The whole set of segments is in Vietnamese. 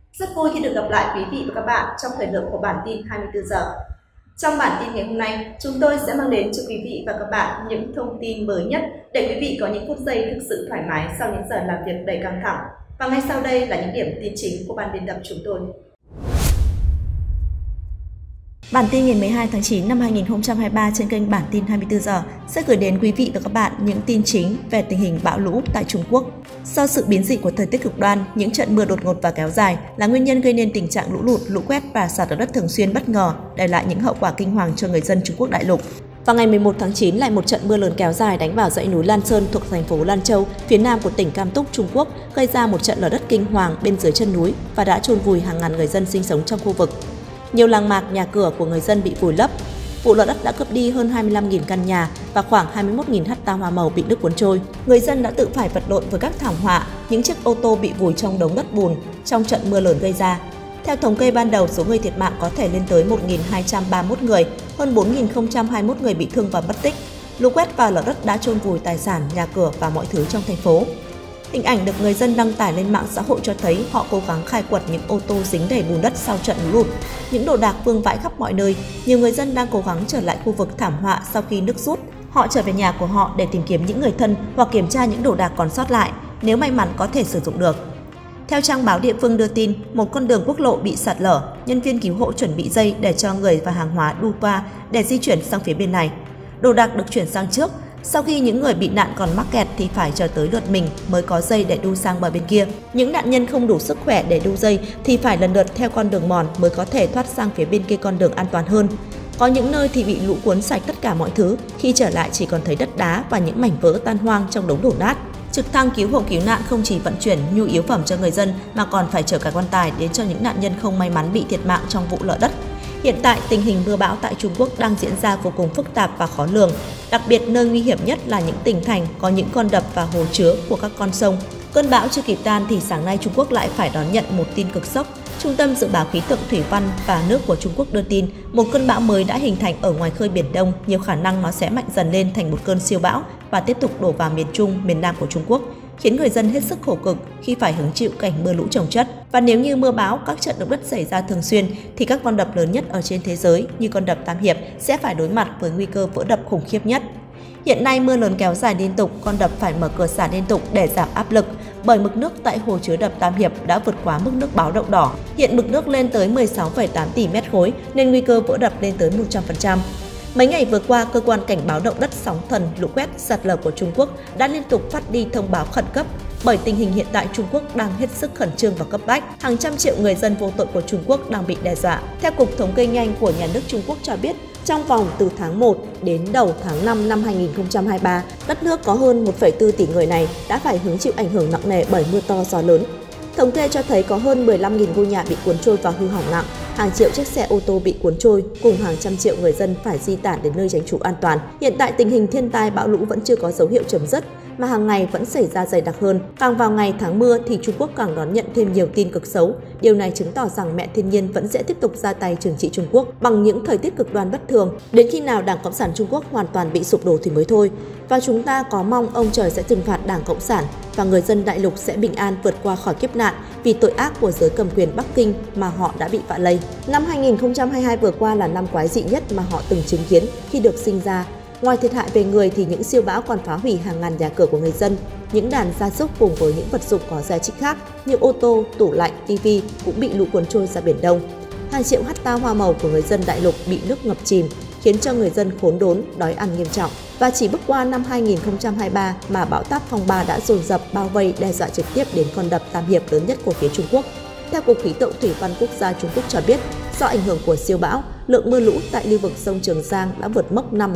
Rất vui khi được gặp lại quý vị và các bạn trong thời lượng của bản tin 24 giờ. Trong bản tin ngày hôm nay, chúng tôi sẽ mang đến cho quý vị và các bạn những thông tin mới nhất để quý vị có những phút giây thực sự thoải mái sau những giờ làm việc đầy căng thẳng. Và ngay sau đây là những điểm tin chính của ban biên tập chúng tôi. Bản tin ngày 12 tháng 9 năm 2023 trên kênh Bản tin 24 giờ sẽ gửi đến quý vị và các bạn những tin chính về tình hình bão lũ tại Trung Quốc. Do sự biến dị của thời tiết cực đoan, những trận mưa đột ngột và kéo dài là nguyên nhân gây nên tình trạng lũ lụt, lũ quét và sạt lở đất thường xuyên bất ngờ, để lại những hậu quả kinh hoàng cho người dân Trung Quốc đại lục. Vào ngày 11 tháng 9, lại một trận mưa lớn kéo dài đánh vào dãy núi Lan Sơn thuộc thành phố Lan Châu, phía nam của tỉnh Cam Túc, Trung Quốc, gây ra một trận lở đất kinh hoàng bên dưới chân núi và đã chôn vùi hàng ngàn người dân sinh sống trong khu vực. Nhiều làng mạc, nhà cửa của người dân bị vùi lấp. Vụ lở đất đã cướp đi hơn 25.000 căn nhà và khoảng 21.000 ha hoa màu bị nước cuốn trôi. Người dân đã tự phải vật lộn với các thảm họa, những chiếc ô tô bị vùi trong đống đất bùn trong trận mưa lớn gây ra. Theo thống kê ban đầu, số người thiệt mạng có thể lên tới 1.231 người, hơn 4.021 người bị thương và mất tích. Lũ quét và lở đất đã chôn vùi tài sản, nhà cửa và mọi thứ trong thành phố. Hình ảnh được người dân đăng tải lên mạng xã hội cho thấy họ cố gắng khai quật những ô tô dính đầy bùn đất sau trận lũ lụt. Những đồ đạc vương vãi khắp mọi nơi. Nhiều người dân đang cố gắng trở lại khu vực thảm họa sau khi nước rút. Họ trở về nhà của họ để tìm kiếm những người thân hoặc kiểm tra những đồ đạc còn sót lại, nếu may mắn có thể sử dụng được. Theo trang báo địa phương đưa tin, một con đường quốc lộ bị sạt lở, nhân viên cứu hộ chuẩn bị dây để cho người và hàng hóa đu qua để di chuyển sang phía bên này. Đồ đạc được chuyển sang trước. Sau khi những người bị nạn còn mắc kẹt thì phải chờ tới lượt mình mới có dây để đu sang bờ bên kia. Những nạn nhân không đủ sức khỏe để đu dây thì phải lần lượt theo con đường mòn mới có thể thoát sang phía bên kia con đường an toàn hơn. Có những nơi thì bị lũ cuốn sạch tất cả mọi thứ, khi trở lại chỉ còn thấy đất đá và những mảnh vỡ tan hoang trong đống đổ nát. Trực thăng cứu hộ cứu nạn không chỉ vận chuyển nhu yếu phẩm cho người dân mà còn phải chở cả quan tài đến cho những nạn nhân không may mắn bị thiệt mạng trong vụ lở đất. Hiện tại, tình hình mưa bão tại Trung Quốc đang diễn ra vô cùng phức tạp và khó lường, đặc biệt nơi nguy hiểm nhất là những tỉnh thành có những con đập và hồ chứa của các con sông. Cơn bão chưa kịp tan thì sáng nay Trung Quốc lại phải đón nhận một tin cực sốc. Trung tâm Dự báo Khí tượng Thủy văn và Nước của Trung Quốc đưa tin một cơn bão mới đã hình thành ở ngoài khơi Biển Đông, nhiều khả năng nó sẽ mạnh dần lên thành một cơn siêu bão và tiếp tục đổ vào miền Trung, miền Nam của Trung Quốc, khiến người dân hết sức khổ cực khi phải hứng chịu cảnh mưa lũ chồng chất. Và nếu như mưa bão, các trận động đất xảy ra thường xuyên thì các con đập lớn nhất ở trên thế giới như con đập Tam Hiệp sẽ phải đối mặt với nguy cơ vỡ đập khủng khiếp nhất. Hiện nay mưa lớn kéo dài liên tục, con đập phải mở cửa xả liên tục để giảm áp lực, bởi mực nước tại hồ chứa đập Tam Hiệp đã vượt quá mức nước báo động đỏ. Hiện mực nước lên tới 16,8 tỷ mét khối nên nguy cơ vỡ đập lên tới 100%. Mấy ngày vừa qua, cơ quan cảnh báo động đất, sóng thần, lũ quét, sạt lở của Trung Quốc đã liên tục phát đi thông báo khẩn cấp, bởi tình hình hiện tại Trung Quốc đang hết sức khẩn trương và cấp bách. Hàng trăm triệu người dân vô tội của Trung Quốc đang bị đe dọa. Theo Cục Thống kê nhanh của Nhà nước Trung Quốc cho biết, trong vòng từ tháng 1 đến đầu tháng 5 năm 2023, đất nước có hơn 1,4 tỷ người này đã phải hứng chịu ảnh hưởng nặng nề bởi mưa to gió lớn. Thống kê cho thấy có hơn 15.000 ngôi nhà bị cuốn trôi và hư hỏng nặng, hàng triệu chiếc xe ô tô bị cuốn trôi, cùng hàng trăm triệu người dân phải di tản đến nơi tránh trú an toàn. Hiện tại tình hình thiên tai bão lũ vẫn chưa có dấu hiệu chấm dứt, mà hàng ngày vẫn xảy ra dày đặc hơn. Càng vào ngày tháng mưa thì Trung Quốc càng đón nhận thêm nhiều tin cực xấu. Điều này chứng tỏ rằng mẹ thiên nhiên vẫn sẽ tiếp tục ra tay trừng trị Trung Quốc bằng những thời tiết cực đoan bất thường, đến khi nào Đảng Cộng sản Trung Quốc hoàn toàn bị sụp đổ thì mới thôi. Và chúng ta có mong ông trời sẽ trừng phạt Đảng Cộng sản và người dân đại lục sẽ bình an vượt qua khỏi kiếp nạn vì tội ác của giới cầm quyền Bắc Kinh mà họ đã bị vạ lây. Năm 2022 vừa qua là năm quái dị nhất mà họ từng chứng kiến khi được sinh ra. Ngoài thiệt hại về người thì những siêu bão còn phá hủy hàng ngàn nhà cửa của người dân, những đàn gia súc cùng với những vật dụng có giá trị khác như ô tô, tủ lạnh, tivi cũng bị lũ cuốn trôi ra Biển Đông. Hàng triệu ha hoa màu của người dân đại lục bị nước ngập chìm, khiến cho người dân khốn đốn, đói ăn nghiêm trọng. Và chỉ bước qua năm 2023 mà bão táp Phong Ba đã dồn dập bao vây đe dọa trực tiếp đến con đập Tam Hiệp lớn nhất của phía Trung Quốc. Theo Cục Khí tượng Thủy văn Quốc gia Trung Quốc cho biết, do ảnh hưởng của siêu bão, lượng mưa lũ tại lưu vực sông Trường Giang đã vượt mốc năm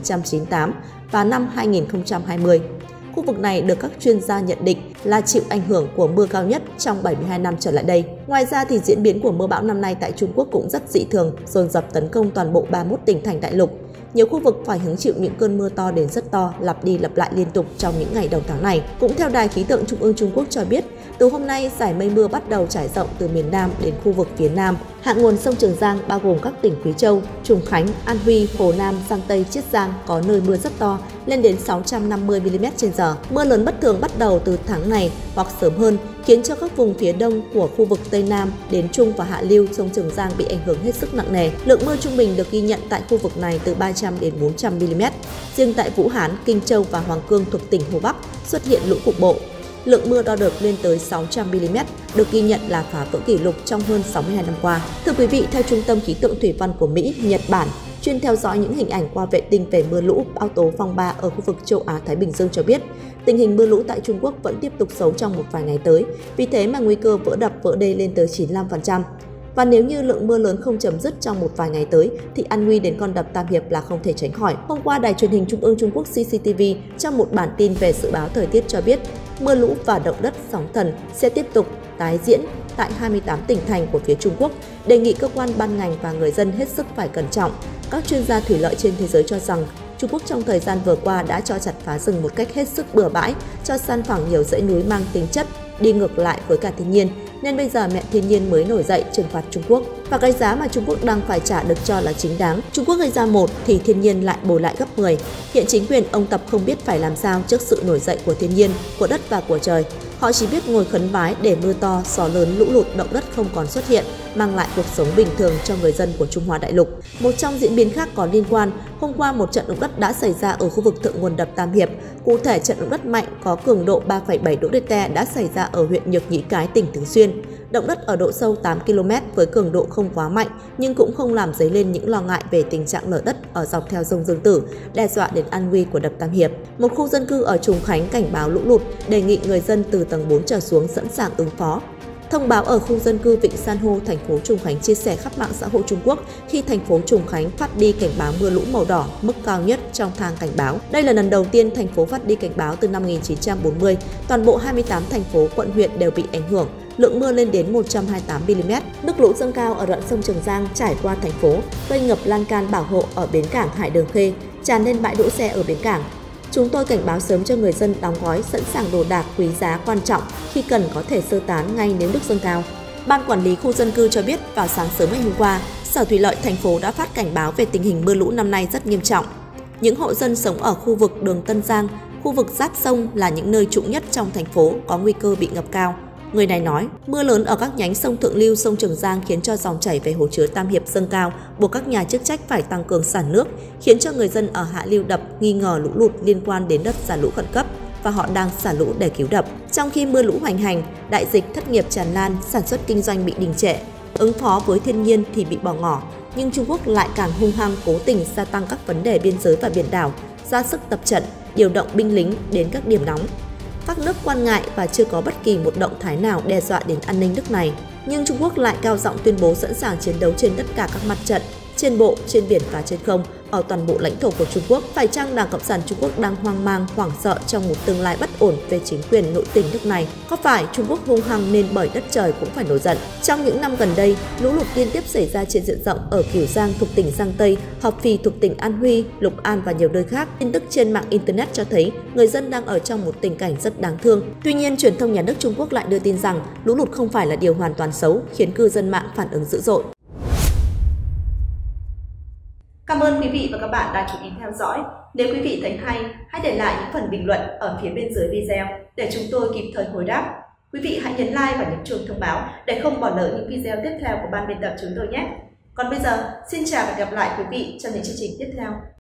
1998 và năm 2020. Khu vực này được các chuyên gia nhận định là chịu ảnh hưởng của mưa cao nhất trong 72 năm trở lại đây. Ngoài ra thì diễn biến của mưa bão năm nay tại Trung Quốc cũng rất dị thường, dồn dập tấn công toàn bộ 31 tỉnh thành đại lục. Nhiều khu vực phải hứng chịu những cơn mưa to đến rất to, lặp đi lặp lại liên tục trong những ngày đầu tháng này. Cũng theo Đài Khí tượng Trung ương Trung Quốc cho biết, Từ hôm nay, giải mây mưa bắt đầu trải rộng từ miền Nam đến khu vực phía Nam. Hạ nguồn sông Trường Giang bao gồm các tỉnh Quý Châu, Trùng Khánh, An Huy, Hồ Nam, Giang Tây, Chiết Giang có nơi mưa rất to, lên đến 650 mm/h. Mưa lớn bất thường bắt đầu từ tháng này hoặc sớm hơn, khiến cho các vùng phía đông của khu vực Tây Nam đến Trung và Hạ lưu sông Trường Giang bị ảnh hưởng hết sức nặng nề. Lượng mưa trung bình được ghi nhận tại khu vực này từ 300 đến 400 mm. Riêng tại Vũ Hán, Kinh Châu và Hoàng Cương thuộc tỉnh Hồ Bắc xuất hiện lũ cục bộ. Lượng mưa đo được lên tới 600 mm, được ghi nhận là phá vỡ kỷ lục trong hơn 62 năm qua. Thưa quý vị, theo Trung tâm Khí tượng Thủy văn của Mỹ, Nhật Bản, chuyên theo dõi những hình ảnh qua vệ tinh về mưa lũ, bão tố phong ba ở khu vực châu Á-Thái Bình Dương cho biết, tình hình mưa lũ tại Trung Quốc vẫn tiếp tục xấu trong một vài ngày tới, vì thế mà nguy cơ vỡ đập vỡ đê lên tới 95%. Và nếu như lượng mưa lớn không chấm dứt trong một vài ngày tới, thì an nguy đến con đập Tam Hiệp là không thể tránh khỏi. Hôm qua, Đài truyền hình Trung ương Trung Quốc CCTV trong một bản tin về dự báo thời tiết cho biết, mưa lũ và động đất sóng thần sẽ tiếp tục tái diễn tại 28 tỉnh thành của phía Trung Quốc, đề nghị cơ quan ban ngành và người dân hết sức phải cẩn trọng. Các chuyên gia thủy lợi trên thế giới cho rằng, Trung Quốc trong thời gian vừa qua đã cho chặt phá rừng một cách hết sức bừa bãi, cho san phẳng nhiều dãy núi mang tính chất đi ngược lại với cả thiên nhiên, nên bây giờ mẹ thiên nhiên mới nổi dậy trừng phạt Trung Quốc. Và cái giá mà Trung Quốc đang phải trả được cho là chính đáng. Trung Quốc gây ra một thì thiên nhiên lại bồi lại gấp 10. Hiện chính quyền ông Tập không biết phải làm sao trước sự nổi dậy của thiên nhiên, của đất và của trời. Họ chỉ biết ngồi khấn vái để mưa to, gió lớn, lũ lụt, động đất không còn xuất hiện, mang lại cuộc sống bình thường cho người dân của Trung Hoa đại lục. Một trong diễn biến khác có liên quan, hôm qua một trận động đất đã xảy ra ở khu vực thượng nguồn đập Tam Hiệp. Cụ thể, trận động đất mạnh có cường độ 3,7 độ Richter đã xảy ra ở huyện Nhược Nhĩ Cái, tỉnh Thường Xuyên. Động đất ở độ sâu 8 km với cường độ không quá mạnh nhưng cũng không làm dấy lên những lo ngại về tình trạng lở đất ở dọc theo sông Dương Tử, đe dọa đến an nguy của đập Tam Hiệp. Một khu dân cư ở Trùng Khánh cảnh báo lũ lụt, đề nghị người dân từ tầng 4 trở xuống sẵn sàng ứng phó. Thông báo ở khu dân cư Vịnh San Hô, thành phố Trùng Khánh chia sẻ khắp mạng xã hội Trung Quốc khi thành phố Trùng Khánh phát đi cảnh báo mưa lũ màu đỏ, mức cao nhất trong thang cảnh báo. Đây là lần đầu tiên thành phố phát đi cảnh báo từ năm 1940. Toàn bộ 28 thành phố, quận huyện đều bị ảnh hưởng. Lượng mưa lên đến 128 mm. Nước lũ dâng cao ở đoạn sông Trường Giang trải qua thành phố, gây ngập lan can bảo hộ ở bến cảng Hải Đường Khê, tràn lên bãi đỗ xe ở bến cảng. Chúng tôi cảnh báo sớm cho người dân đóng gói sẵn sàng đồ đạc quý giá quan trọng, khi cần có thể sơ tán ngay nếu nước dâng cao. Ban quản lý khu dân cư cho biết vào sáng sớm ngày hôm qua, Sở Thủy lợi thành phố đã phát cảnh báo về tình hình mưa lũ năm nay rất nghiêm trọng. Những hộ dân sống ở khu vực đường Tân Giang, khu vực giáp sông là những nơi trũng nhất trong thành phố có nguy cơ bị ngập cao. Người này nói, mưa lớn ở các nhánh sông Thượng Lưu, sông Trường Giang khiến cho dòng chảy về hồ chứa Tam Hiệp dâng cao, buộc các nhà chức trách phải tăng cường sản nước, khiến cho người dân ở hạ lưu đập nghi ngờ lũ lụt liên quan đến đất xả lũ khẩn cấp và họ đang xả lũ để cứu đập. Trong khi mưa lũ hoành hành, đại dịch, thất nghiệp tràn lan, sản xuất kinh doanh bị đình trệ, ứng phó với thiên nhiên thì bị bỏ ngỏ, nhưng Trung Quốc lại càng hung hăng cố tình gia tăng các vấn đề biên giới và biển đảo, ra sức tập trận, điều động binh lính đến các điểm nóng. Các nước quan ngại và chưa có bất kỳ một động thái nào đe dọa đến an ninh nước này. Nhưng Trung Quốc lại cao giọng tuyên bố sẵn sàng chiến đấu trên tất cả các mặt trận, trên bộ, trên biển và trên không, ở toàn bộ lãnh thổ của Trung Quốc. Phải chăng Đảng Cộng sản Trung Quốc đang hoang mang, hoảng sợ trong một tương lai bất ổn về chính quyền nội tỉnh nước này? Có phải Trung Quốc hung hăng nên bởi đất trời cũng phải nổi giận? Trong những năm gần đây, lũ lụt liên tiếp xảy ra trên diện rộng ở Kiều Giang thuộc tỉnh Giang Tây, Hợp Phì thuộc tỉnh An Huy, Lục An và nhiều nơi khác. Tin tức trên mạng Internet cho thấy người dân đang ở trong một tình cảnh rất đáng thương. Tuy nhiên, truyền thông nhà nước Trung Quốc lại đưa tin rằng lũ lụt không phải là điều hoàn toàn xấu, khiến cư dân mạng phản ứng dữ dội. Cảm ơn quý vị và các bạn đã chú ý theo dõi. Nếu quý vị thấy hay, hãy để lại những phần bình luận ở phía bên dưới video để chúng tôi kịp thời hồi đáp. Quý vị hãy nhấn like và nhấn chuông thông báo để không bỏ lỡ những video tiếp theo của ban biên tập chúng tôi nhé. Còn bây giờ, xin chào và gặp lại quý vị trong những chương trình tiếp theo.